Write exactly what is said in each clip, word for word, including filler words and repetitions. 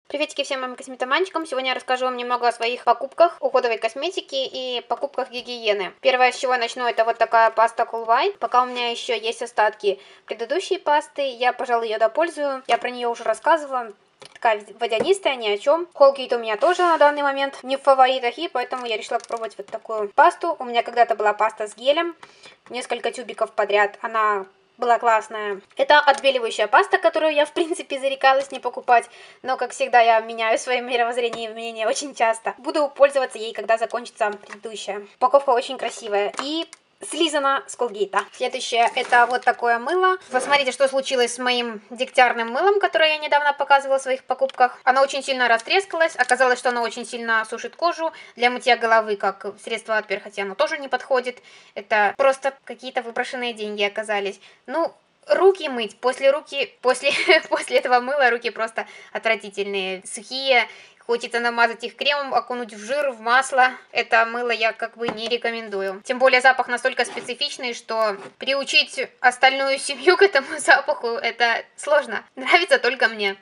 Приветики всем моим косметоманчикам. Сегодня я расскажу вам немного о своих покупках уходовой косметики и покупках гигиены. Первое, с чего я начну, это вот такая паста Cool White. Пока у меня еще есть остатки предыдущей пасты, я, пожалуй, ее допользую. Я про нее уже рассказывала. Такая водянистая, ни о чем. Colgate у меня тоже на данный момент не в фаворитах, и поэтому я решила попробовать вот такую пасту. У меня когда-то была паста с гелем, несколько тюбиков подряд. Она была классная. Это отбеливающая паста, которую я, в принципе, зарекалась не покупать, но, как всегда, я меняю свое мировоззрение и мнение очень часто. Буду пользоваться ей, когда закончится предыдущая. Упаковка очень красивая и слизана с Colgate. Следующее, это вот такое мыло. Посмотрите, что случилось с моим дегтярным мылом, которое я недавно показывала в своих покупках. Оно очень сильно растрескалось. Оказалось, что оно очень сильно сушит кожу. Для мытья головы, как средство от перхоти, оно тоже не подходит. Это просто какие-то выброшенные деньги оказались. Ну, руки мыть. После руки, после, после этого мыла руки просто отвратительные, сухие. Хочется намазать их кремом, окунуть в жир, в масло. Это мыло я как бы не рекомендую. Тем более запах настолько специфичный, что приучить остальную семью к этому запаху это сложно. Нравится только мне.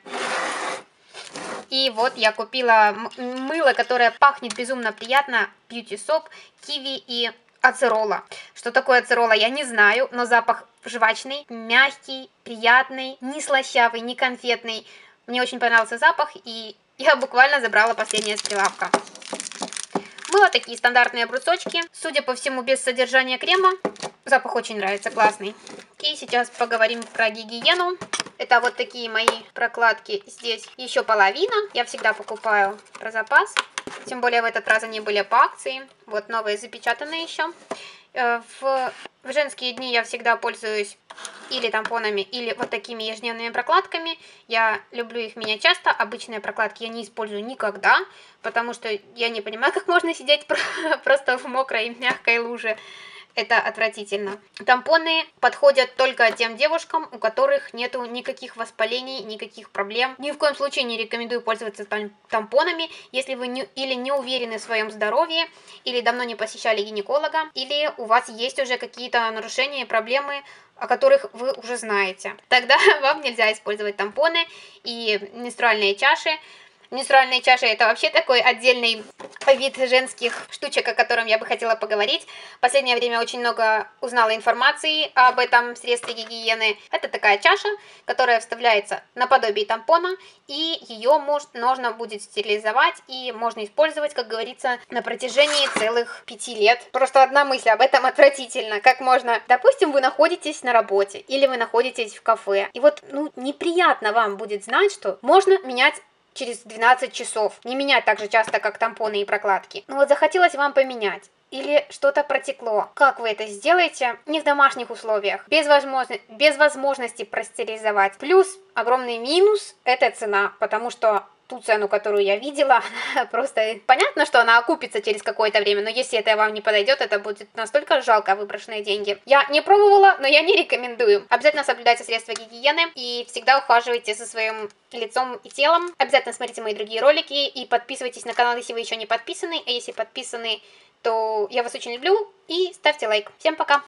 И вот я купила мыло, которое пахнет безумно приятно. Beauty Soap, киви и ацерола. Что такое ацерола, я не знаю, но запах жвачный, мягкий, приятный, не слащавый, не конфетный. Мне очень понравился запах, и я буквально забрала последнее с прилавка. Мыло такие стандартные брусочки. Судя по всему, без содержания крема. Запах очень нравится, классный. И сейчас поговорим про гигиену. Это вот такие мои прокладки. Здесь еще половина. Я всегда покупаю про запас. Тем более в этот раз они были по акции. Вот новые запечатанные еще. В, в женские дни я всегда пользуюсь или тампонами, или вот такими ежедневными прокладками. Я люблю их менять часто. Обычные прокладки я не использую никогда, потому что я не понимаю, как можно сидеть просто в мокрой мягкой луже. Это отвратительно. Тампоны подходят только тем девушкам, у которых нету никаких воспалений, никаких проблем. Ни в коем случае не рекомендую пользоваться тампонами, если вы не, или не уверены в своем здоровье, или давно не посещали гинеколога, или у вас есть уже какие-то нарушения, проблемы, о которых вы уже знаете. Тогда вам нельзя использовать тампоны и менструальные чаши. Менструальные чаши — это вообще такой отдельный вид женских штучек, о котором я бы хотела поговорить. В последнее время очень много узнала информации об этом средстве гигиены. Это такая чаша, которая вставляется наподобие тампона, и ее может, нужно будет стерилизовать, и можно использовать, как говорится, на протяжении целых пяти лет. Просто одна мысль об этом отвратительно. Как можно, допустим, вы находитесь на работе, или вы находитесь в кафе, и вот, ну, неприятно вам будет знать, что можно менять через двенадцать часов. Не менять так же часто, как тампоны и прокладки. Ну вот захотелось вам поменять. Или что-то протекло. Как вы это сделаете? Не в домашних условиях. Без, возможно... без возможности простерилизовать. Плюс огромный минус – это цена. Потому что ту цену, которую я видела, просто понятно, что она окупится через какое-то время, но если это вам не подойдет, это будет настолько жалко выброшенные деньги. Я не пробовала, но я не рекомендую. Обязательно соблюдайте средства гигиены и всегда ухаживайте за своим лицом и телом. Обязательно смотрите мои другие ролики и подписывайтесь на канал, если вы еще не подписаны, а если подписаны, то я вас очень люблю и ставьте лайк. Всем пока!